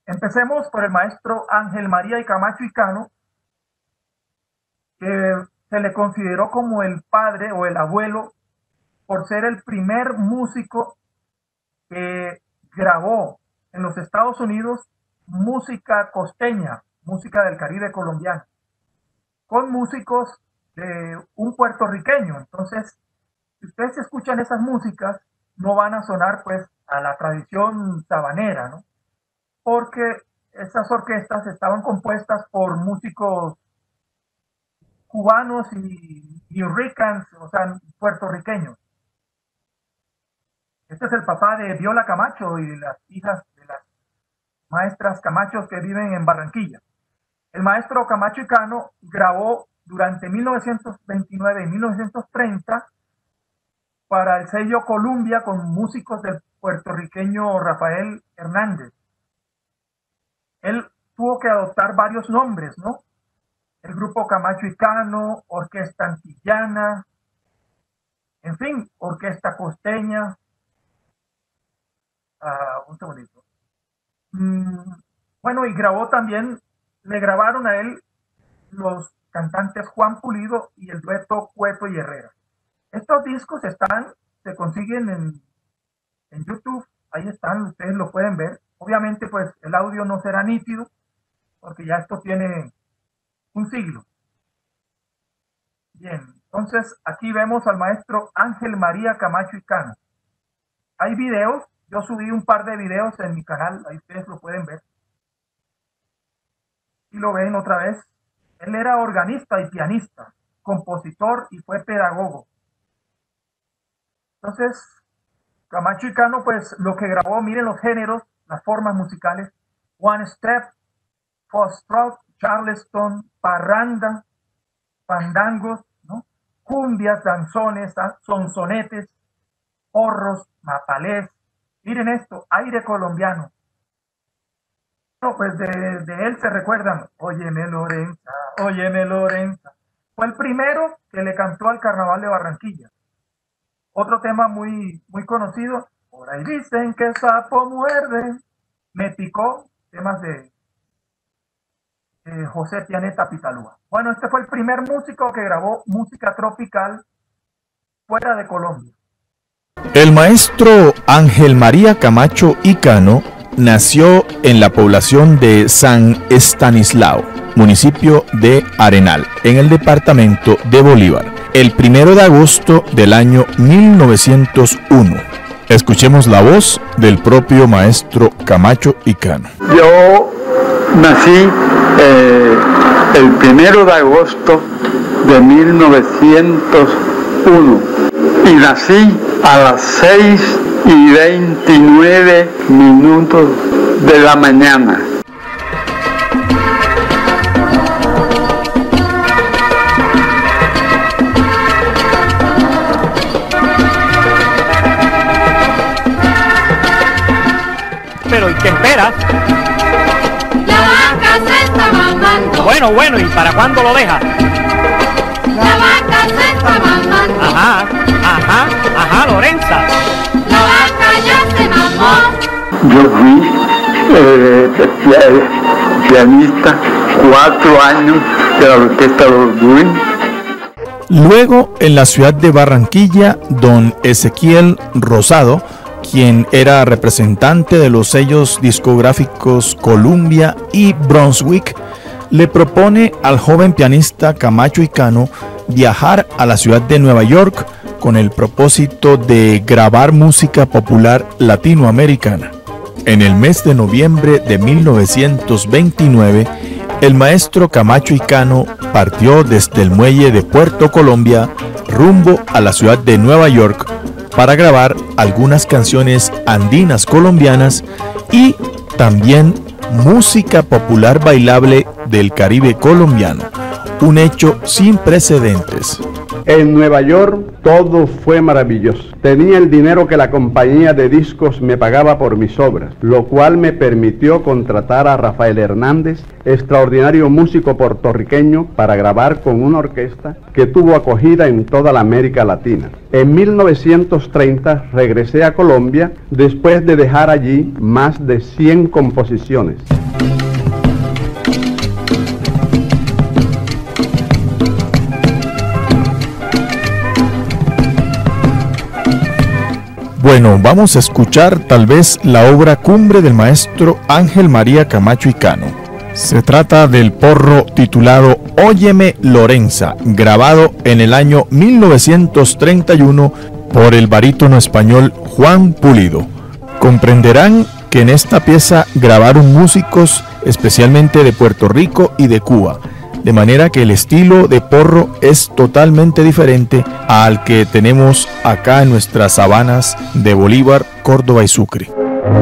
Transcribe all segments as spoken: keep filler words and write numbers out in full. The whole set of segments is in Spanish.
Empecemos por el maestro Ángel María y Camacho y Cano, que se le consideró como el padre o el abuelo por ser el primer músico que grabó en los Estados Unidos música costeña, música del Caribe colombiano, con músicos de un puertorriqueño. Entonces, si ustedes escuchan esas músicas, no van a sonar pues a la tradición sabanera, ¿no? Porque esas orquestas estaban compuestas por músicos cubanos y, y ricans, o sea, puertorriqueños. Este es el papá de Viola Camacho y las hijas de las maestras Camacho que viven en Barranquilla. El maestro Camacho y Cano grabó durante mil novecientos veintinueve y mil novecientos treinta para el sello Columbia con músicos del puertorriqueño Rafael Hernández. Él tuvo que adoptar varios nombres, ¿no? El grupo Camacho y Cano, Orquesta Antillana, en fin, Orquesta Costeña. Uh, un segundito. Mm, bueno, y grabó también, le grabaron a él los cantantes Juan Pulido y el dueto Cueto y Herrera. Estos discos están, se consiguen en, en YouTube, ahí están, ustedes lo pueden ver. Obviamente, pues el audio no será nítido, porque ya esto tiene un siglo. Bien, entonces aquí vemos al maestro Ángel María Camacho y Cano. Hay videos, yo subí un par de videos en mi canal, ahí ustedes lo pueden ver. Y lo ven otra vez. Él era organista y pianista, compositor y fue pedagogo. Entonces, Camacho y Cano, pues lo que grabó, miren los géneros, las formas musicales: one step, foxtrot, charleston, parranda, fandangos, ¿no? Cumbias, danzones, sonsonetes, porros, mapalés. Miren esto, aire colombiano. No, pues de, de él se recuerdan, óyeme Lorenza, óyeme Lorenza. Fue el primero que le cantó al Carnaval de Barranquilla. Otro tema muy, muy conocido, por ahí dicen que sapo muerde, me picó, temas de eh, José Pianeta Pitalúa. Bueno, este fue el primer músico que grabó música tropical fuera de Colombia. El maestro Ángel María Camacho y Cano nació en la población de San Estanislao, municipio de Arenal, en el departamento de Bolívar, el primero de agosto del año mil novecientos uno. Escuchemos la voz del propio maestro Camacho y Cano. Yo nací eh, el primero de agosto de mil novecientos uno y nací a las seis y veintinueve minutos de la mañana. Pero ¿y qué esperas? La vaca se está mamando. Bueno, bueno, ¿y para cuándo lo deja? La vaca se está mamando. Ajá, ajá, ajá, Lorenza. La vaca ya se mamó. Yo fui eh, pianista cuatro años de la orquesta Los Duin. Luego, en la ciudad de Barranquilla, don Ezequiel Rosado, quien era representante de los sellos discográficos Columbia y Brunswick, le propone al joven pianista Camacho y Cano viajar a la ciudad de Nueva York con el propósito de grabar música popular latinoamericana. En el mes de noviembre de mil novecientos veintinueve, el maestro Camacho y Cano partió desde el muelle de Puerto Colombia rumbo a la ciudad de Nueva York para grabar algunas canciones andinas colombianas y también música popular bailable del Caribe colombiano, un hecho sin precedentes. En Nueva York todo fue maravilloso. Tenía el dinero que la compañía de discos me pagaba por mis obras, lo cual me permitió contratar a Rafael Hernández, extraordinario músico puertorriqueño, para grabar con una orquesta que tuvo acogida en toda la América Latina. En mil novecientos treinta regresé a Colombia después de dejar allí más de cien composiciones. Bueno, vamos a escuchar tal vez la obra cumbre del maestro Ángel María Camacho y Cano. Se trata del porro titulado Óyeme Lorenza, grabado en el año mil novecientos treinta y uno por el barítono español Juan Pulido. Comprenderán que en esta pieza grabaron músicos especialmente de Puerto Rico y de Cuba, de manera que el estilo de porro es totalmente diferente al que tenemos acá en nuestras sabanas de Bolívar, Córdoba y Sucre.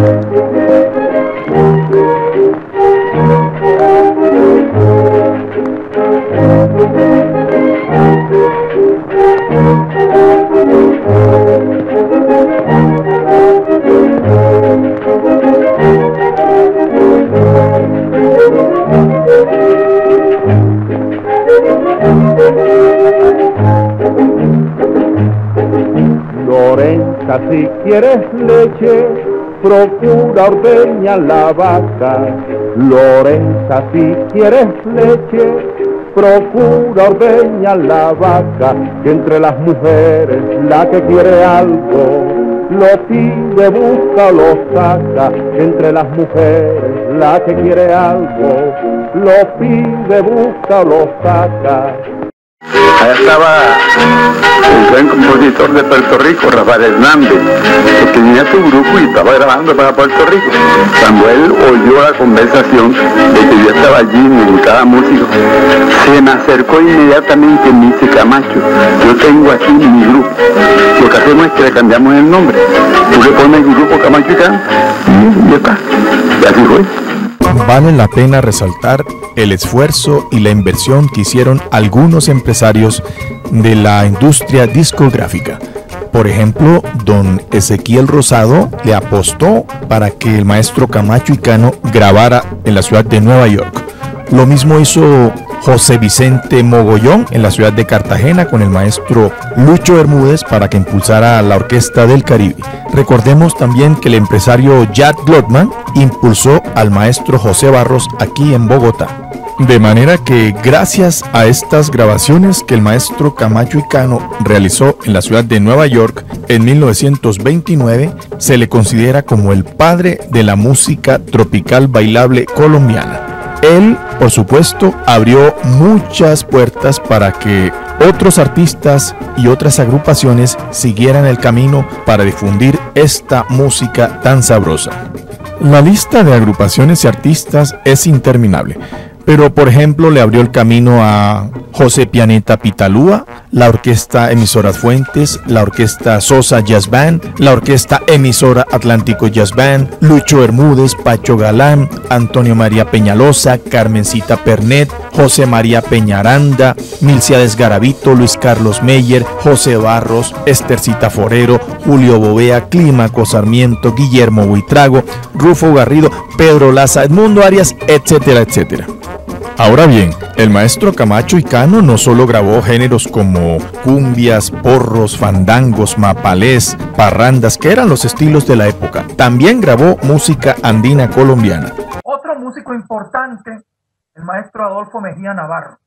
Lorenza, si quieres leche, procura ordeñar la vaca. Lorenza, si quieres leche, procura ordeñar la vaca. Que entre las mujeres la que quiere algo, lo pide, busca, lo saca. Que entre las mujeres la que quiere algo, lo pide, busca, lo saca. Allá estaba el buen compositor de Puerto Rico, Rafael Hernández, que tenía su grupo y estaba grabando para Puerto Rico. Cuando él oyó la conversación de que yo estaba allí, me gustaba músico, se me acercó inmediatamente y me dice: Camacho, yo tengo aquí mi grupo. Lo que hacemos es que le cambiamos el nombre. Tú le pones el grupo Camacho y Cano y ya está. Y así fue. Vale la pena resaltar el esfuerzo y la inversión que hicieron algunos empresarios de la industria discográfica. Por ejemplo, don Ezequiel Rosado le apostó para que el maestro Camacho y Cano grabara en la ciudad de Nueva York. Lo mismo hizo José Vicente Mogollón en la ciudad de Cartagena con el maestro Lucho Bermúdez para que impulsara la Orquesta del Caribe. Recordemos también que el empresario Jack Glotman impulsó al maestro José Barros aquí en Bogotá. De manera que gracias a estas grabaciones que el maestro Camacho y Cano realizó en la ciudad de Nueva York en mil novecientos veintinueve, se le considera como el padre de la música tropical bailable colombiana. Él, por supuesto, abrió muchas puertas para que otros artistas y otras agrupaciones siguieran el camino para difundir esta música tan sabrosa. La lista de agrupaciones y artistas es interminable, pero por ejemplo le abrió el camino a José Pianeta Pitalúa, la Orquesta Emisoras Fuentes, la Orquesta Sosa Jazz Band, la Orquesta Emisora Atlántico Jazz Band, Lucho Bermúdez, Pacho Galán, Antonio María Peñalosa, Carmencita Pernet, José María Peñaranda, Milciades Garavito, Luis Carlos Meyer, José Barros, Estercita Forero, Julio Bovea, Clímaco Sarmiento, Guillermo Buitrago, Rufo Garrido, Pedro Laza, Edmundo Arias, etcétera, etcétera. Ahora bien, el maestro Camacho y Cano no solo grabó géneros como cumbias, porros, fandangos, mapalés, parrandas, que eran los estilos de la época, también grabó música andina colombiana. Otro músico importante, el maestro Adolfo Mejía Navarro.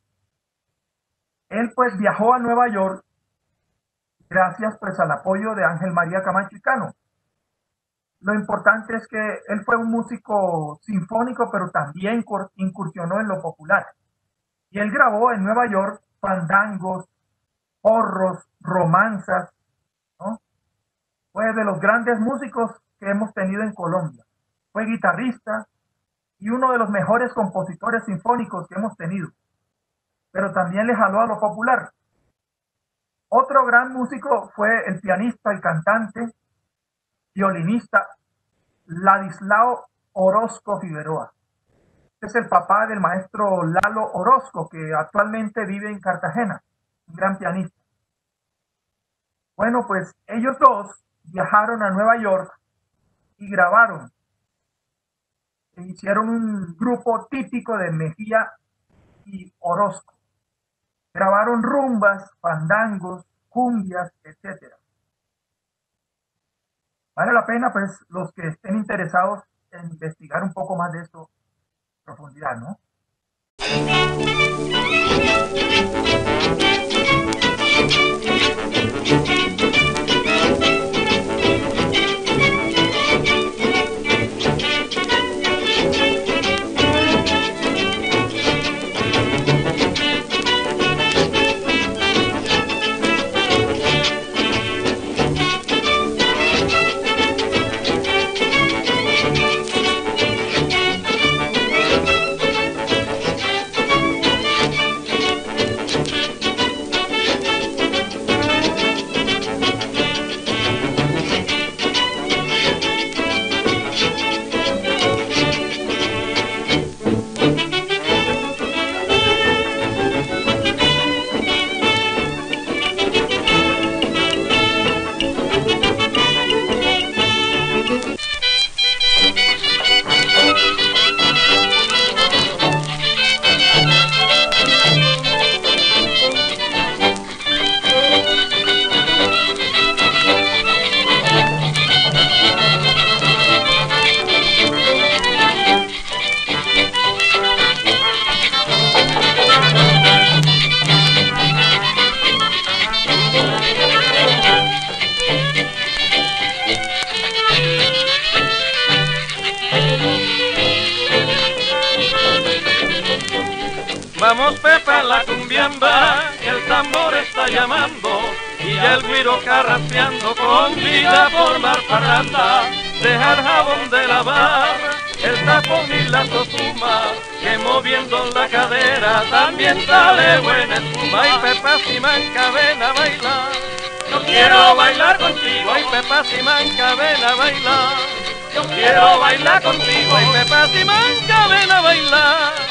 Él pues viajó a Nueva York gracias pues al apoyo de Ángel María Camacho y Cano. Lo importante es que él fue un músico sinfónico, pero también incursionó en lo popular. Y él grabó en Nueva York fandangos, porros, romanzas, ¿no? Fue de los grandes músicos que hemos tenido en Colombia. Fue guitarrista y uno de los mejores compositores sinfónicos que hemos tenido. Pero también le jaló a lo popular. Otro gran músico fue el pianista y cantante, violinista Ladislao Orozco Figueroa. Es el papá del maestro Lalo Orozco, que actualmente vive en Cartagena, un gran pianista. Bueno, pues ellos dos viajaron a Nueva York y grabaron. E hicieron un grupo típico de Mejía y Orozco. Grabaron rumbas, fandangos, cumbias, etcétera. Vale la pena, pues, los que estén interesados en investigar un poco más de esto en profundidad, ¿no? Vamos Pepa la cumbiamba, el tambor está llamando y ya el güiro carraspeando con vida por mar parranda. Deja el jabón de lavar, el tapón y la sofuma, que moviendo la cadera también sale buena espuma. Y Pepa si manca ven a bailar, yo quiero bailar contigo. Y Pepa si manca ven a bailar, yo quiero bailar contigo. Y Pepa si manca ven a bailar.